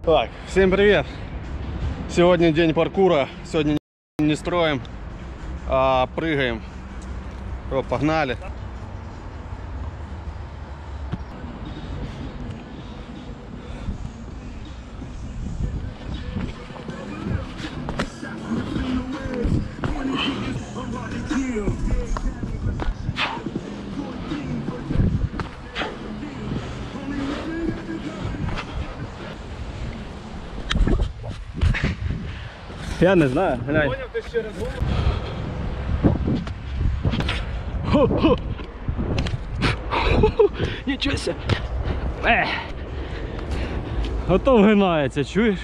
Так, всем привет! Сегодня день паркура. Сегодня не строим, а прыгаем. О, погнали! Я не знаю, глянь. Поняв, ти ще раз Хо-хо! Нічого ся! Ото вгинається, чуєш?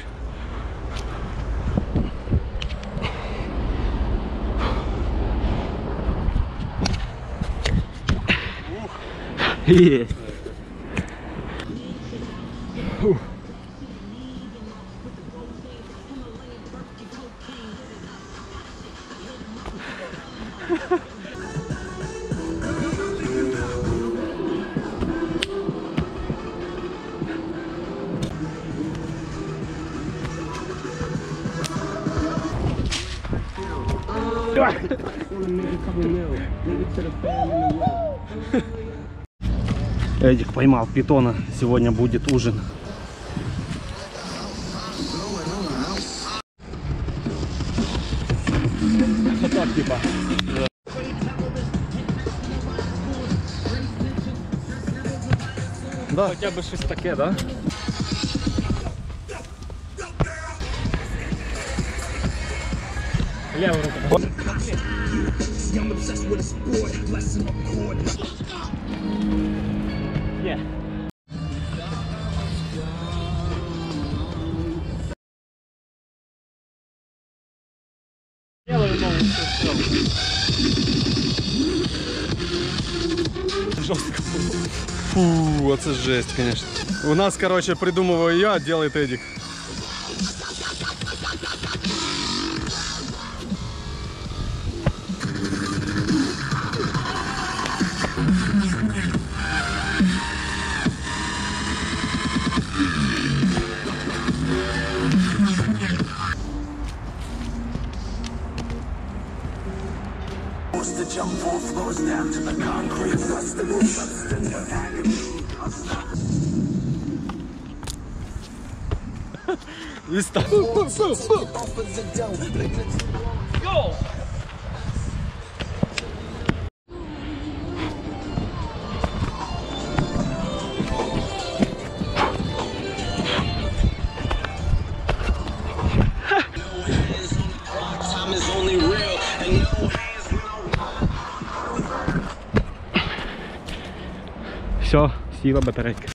Є! Эдик поймал питона. Сегодня будет ужин. Вот так типа. Да. Хотя бы щось таке, да? Левую руку. Yeah. Левую ногу все. Жестко. Фу, это жесть, конечно. У нас, короче, придумываю я, делает Эдик. To jump 4 floors down to the concrete. What's the Go! Все, сіла батарейка.